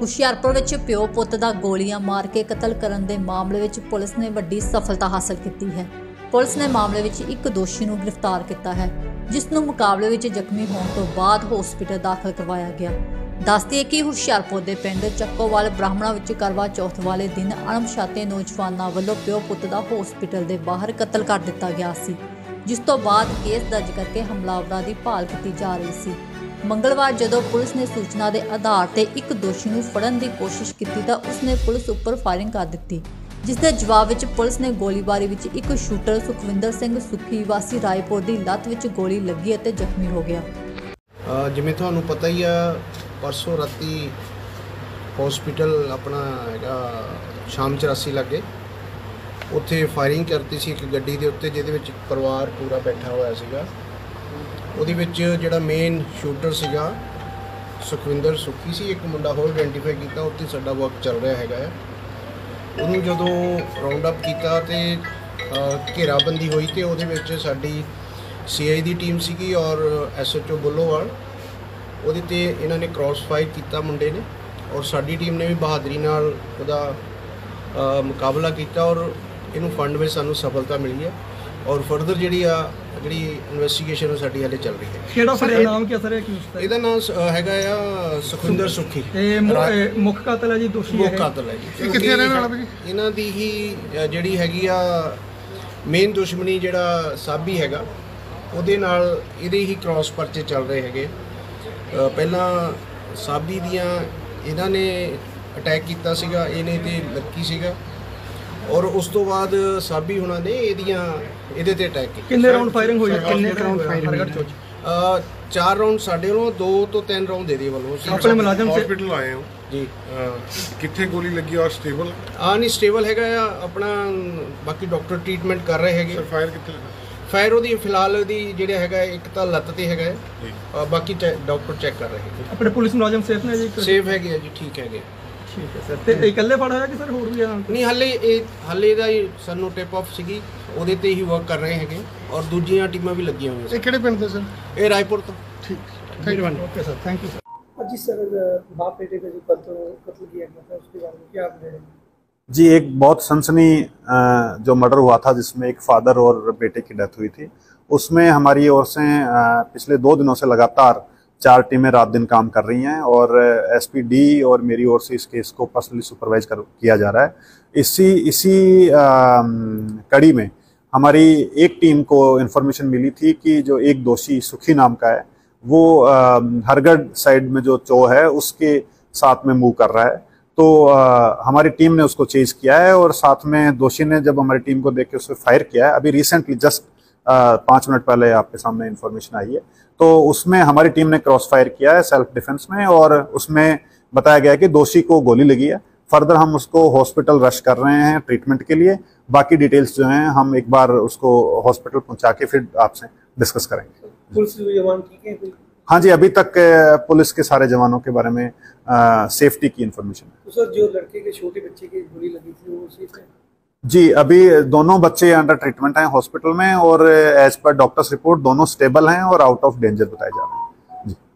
ਹੁਸ਼ਿਆਰਪੁਰ ਵਿੱਚ ਪਿਓ ਪੁੱਤ ਦਾ ਗੋਲੀਆਂ ਮਾਰ ਕੇ ਕਤਲ ਕਰਨ ਦੇ ਮਾਮਲੇ ਵਿੱਚ ਪੁਲਿਸ ਨੇ ਵੱਡੀ ਸਫਲਤਾ ਹਾਸਲ ਕੀਤੀ ਹੈ। ਪੁਲਿਸ ਨੇ ਮਾਮਲੇ ਵਿੱਚ ਇੱਕ ਦੋਸ਼ੀ ਨੂੰ ਗ੍ਰਿਫਤਾਰ ਕੀਤਾ ਹੈ, ਜਿਸ ਨੂੰ ਮੁਕਾਬਲੇ ਵਿੱਚ ਜ਼ਖਮੀ ਹੋਣ ਤੋਂ ਬਾਅਦ ਹਸਪਤਾਲ ਦਾਖਲ ਕਰਵਾਇਆ ਗਿਆ। ਦੱਸਦੀ ਹੈ ਕਿ ਹੁਸ਼ਿਆਰਪੁਰ ਦੇ ਪਿੰਡ ਚੱਕੋਵਾਲ ਬ੍ਰਾਹਮਣਾ ਵਿੱਚ ਕਰਵਾ ਚੌਥ ਵਾਲੇ ਦਿਨ ਅਣਪਛਾਤੇ ਨੌਜਵਾਨਾਂ ਵੱਲੋਂ ਪਿਓ ਪੁੱਤ ਦਾ ਹਸਪਤਾਲ ਦੇ ਬਾਹਰ ਕਤਲ ਕਰ ਦਿੱਤਾ ਗਿਆ ਸੀ, ਜਿਸ ਤੋਂ ਬਾਅਦ ਕੇਸ ਦਰਜ ਕਰਕੇ ਹਮਲਾਵਰਾਂ ਦੀ ਭਾਲ ਕੀਤੀ ਜਾ ਰਹੀ ਸੀ। ਮੰਗਲਵਾਰ ਜਦੋਂ ਪੁਲਿਸ ਨੇ ਸੂਚਨਾ ਦੇ ਆਧਾਰ ਤੇ ਇੱਕ ਦੋਸ਼ੀ ਨੂੰ ਫੜਨ ਦੀ ਕੋਸ਼ਿਸ਼ ਕੀਤੀ ਤਾਂ ਉਸਨੇ ਪੁਲਿਸ ਉੱਪਰ ਫਾਇਰਿੰਗ ਕਰ ਦਿੱਤੀ, ਜਿਸ ਦੇ ਜਵਾਬ ਵਿੱਚ ਪੁਲਿਸ ਨੇ ਗੋਲੀਬਾਰੀ ਵਿੱਚ ਇੱਕ ਸ਼ੂਟਰ ਸੁਖਵਿੰਦਰ ਸਿੰਘ ਸੁੱਖੀ ਵਾਸੀ ਰਾਏਪੁਰ ਦੀ ਲੱਤ ਵਿੱਚ ਗੋਲੀ ਲੱਗੀ ਅਤੇ ਜ਼ਖਮੀ ਹੋ ਗਿਆ। ਜਿਵੇਂ ਤੁਹਾਨੂੰ ਪਤਾ ਹੀ ਆ, परसों राती हॉस्पिटल अपना हैगा शाम 84 लगे उत्थे फायरिंग करती सी एक गड्डी दे उत्ते जिहदे विच परिवार पूरा बैठा होया सीगा। उहदे विच जिहड़ा मेन शूटर सीगा सुखविंदर सुखी सी, एक मुंडा होर आइडेंटिफाई कीता, उत्ते साडा वर्क चल रहा हैगा। उहनूं जदों राउंड अप कीता ते घेराबंदी होई ते उहदे विच साडी CI दी टीम सीगी और SHO बुल्लोवाल ਉਹਦੇ ਤੇ ਇਹਨਾਂ ਨੇ ਕ੍ਰਾਸ ਫਾਇਰ ਕੀਤਾ ਮੁੰਡੇ ਨੇ, ਔਰ ਸਾਡੀ ਟੀਮ ਨੇ ਵੀ ਬਹਾਦਰੀ ਨਾਲ ਉਹਦਾ ਮੁਕਾਬਲਾ ਕੀਤਾ ਔਰ ਇਹਨੂੰ ਫੜਨ ਵਿੱਚ ਸਾਨੂੰ ਸਫਲਤਾ ਮਿਲੀ ਹੈ। ਔਰ ਫਰਦਰ ਜਿਹੜੀ ਇਨਵੈਸਟੀਗੇਸ਼ਨ ਸਾਡੀ ਹਾਲੇ ਚੱਲ ਰਹੀ ਹੈ। ਕਿਹੜਾ ਸਰ ਇਹ ਨਾਮ ਕੀ ਸਰ ਹੈ? ਇਹਦਾ ਨਾਮ ਹੈਗਾ ਆ ਸੁਖਵਿੰਦਰ ਸੁੱਖੀ। ਇਹ ਮੁੱਖ ਕਾਤਲ ਹੈ ਜੀ, ਦੋਸ਼ੀ ਹੈ? ਮੁੱਖ ਕਾਤਲ ਹੈ ਜੀ। ਕਿੱਥੇ ਰਹਿਣ ਵਾਲਾ ਜੀ? ਇਹਨਾਂ ਦੀ ਹੀ ਜਿਹੜੀ ਹੈਗੀ ਆ ਮੇਨ ਦੁਸ਼ਮਣੀ ਜਿਹੜਾ ਸਾਬੀ ਹੈਗਾ, ਉਹਦੇ ਨਾਲ ਇਹਦੇ ਹੀ ਕ੍ਰਾਸ ਪਰਚੇ ਚੱਲ ਰਹੇ ਹੈਗੇ। ਪਹਿਲਾਂ ਸਾਬੀ ਦੀਆਂ ਇਹਨਾਂ ਨੇ ਅਟੈਕ ਕੀਤਾ ਸੀਗਾ, ਇਹਨੇ ਤੇ ਲੱਕੀ ਸੀਗਾ, ਔਰ ਉਸ ਤੋਂ ਬਾਅਦ ਸਾਬੀ ਹੁਣਾਂ ਨੇ ਇਹਦੇ ਤੇ ਅਟੈਕ ਕੀਤਾ। ਕਿੰਨੇ ਰਾਉਂਡ ਫਾਇਰਿੰਗ ਹੋਈ? ਕਿੰਨੇ ਰਾਉਂਡ ਫਾਇਰਿੰਗ? 4 ਰਾਉਂਡ ਸਾਡੇ ਵੱਲੋਂ, 2 ਤੋਂ 3 ਰਾਉਂਡ ਦੇ ਦੇ ਵੱਲੋਂ। ਆਪਣੇ ਮੁਲਾਜ਼ਮ ਹਸਪੀਟਲ ਆਏ ਹੋ ਜੀ? ਕਿੱਥੇ ਗੋਲੀ ਲੱਗੀ ਔਰ ਸਟੇਬਲ? ਨਹੀਂ ਸਟੇਬਲ ਹੈਗਾ ਆ ਆਪਣਾ, ਬਾਕੀ ਡਾਕਟਰ ਟ੍ਰੀਟਮੈਂਟ ਕਰ ਰਹੇ ਹੈਗੇ। ਫਾਇਰ ਕਿੱਥੇ ਲੱਗਾ? ਫਾਇਰ ਉਹਦੀ ਫਿਲਹਾਲ ਉਹਦੀ ਜਿਹੜਾ ਹੈਗਾ ਇੱਕ ਤਾਂ ਲੱਤ ਤੇ ਹੈਗਾ, ਬਾਕੀ ਡਾਕਟਰ ਚੈੱਕ ਕਰ ਰਹੇ ਹੈਗੇ। ਆਪਣੇ ਪੁਲਿਸ ਮੁਲਾਜ਼ਮ ਸੇਫ ਨੇ ਜੀ? ਸੇਫ ਹੈਗੇ ਆ ਜੀ, ਠੀਕ ਹੈਗੇ। ਠੀਕ ਹੈ ਸਰ। ਤੇ ਇਕੱਲੇ ਫੜ ਹੋਇਆ ਕਿ ਸਰ ਹੋਰ ਵੀ ਆ? ਨਹੀਂ, ਹਾਲੇ ਇਹਦਾ ਹੀ ਸਾਨੂੰ ਟਿਪ ਆਫ ਸੀਗੀ, ਉਹਦੇ ਤੇ ਹੀ ਵਰਕ ਕਰ ਰਹੇ ਹੈਗੇ, ਔਰ ਦੂਜੀਆਂ ਟੀਮਾਂ ਵੀ ਲੱਗੀਆਂ ਹੋਈਆਂ। ਇਹ ਕਿਹੜੇ ਪਿੰਡ ਦੇ ਸਰ? ਇਹ ਰਾਏਪੁਰ ਤੋਂ। ਠੀਕ, thank you. Okay sir, thank you sir. जी सर, बाप बेटे का जो कत्ल किया गया था उसके बारे में क्या आप कहेंगे? जी, एक बहुत सनसनी जो मर्डर हुआ था जिसमें एक फादर और बेटे की डेथ हुई थी, उसमें हमारी ओर से पिछले 2 दिनों से लगातार 4 टीमें रात दिन काम कर रही हैं और SPD और मेरी ओर से इस केस को पर्सनली सुपरवाइज किया जा रहा है। इसी कड़ी में हमारी एक टीम को इन्फॉर्मेशन मिली थी कि जो एक दोषी सुखी नाम का है वो हरगढ़ साइड में जो चो है उसके साथ में मूव कर रहा है। तो हमारी टीम ने उसको चेज किया है और साथ में दोषी ने जब हमारी टीम को देख के उसे फायर किया है, अभी रिसेंटली जस्ट 5 मिनट पहले आपके सामने इन्फॉर्मेशन आई है, तो उसमें हमारी टीम ने क्रॉस फायर किया है सेल्फ डिफेंस में और उसमें बताया गया है कि दोषी को गोली लगी है। फर्दर हम उसको हॉस्पिटल रश कर रहे हैं ट्रीटमेंट के लिए। बाकी डिटेल्स जो हैं हम एक बार उसको हॉस्पिटल पहुंचा के फिर आपसे डिस्कस करेंगे। पुलिस जवान ठीक है? हाँ जी, अभी तक पुलिस के सारे जवानों के बारे में सेफ्टी की इन्फॉर्मेशन है। तो सर, जो लड़के के छोटे बच्चे की गोली लगी थी वो सेफ है? जी, अभी दोनों बच्चे अंडर ट्रीटमेंट हैं हॉस्पिटल में और एज पर डॉक्टर्स रिपोर्ट दोनों स्टेबल हैं और आउट ऑफ डेंजर बताए जा रहे हैं।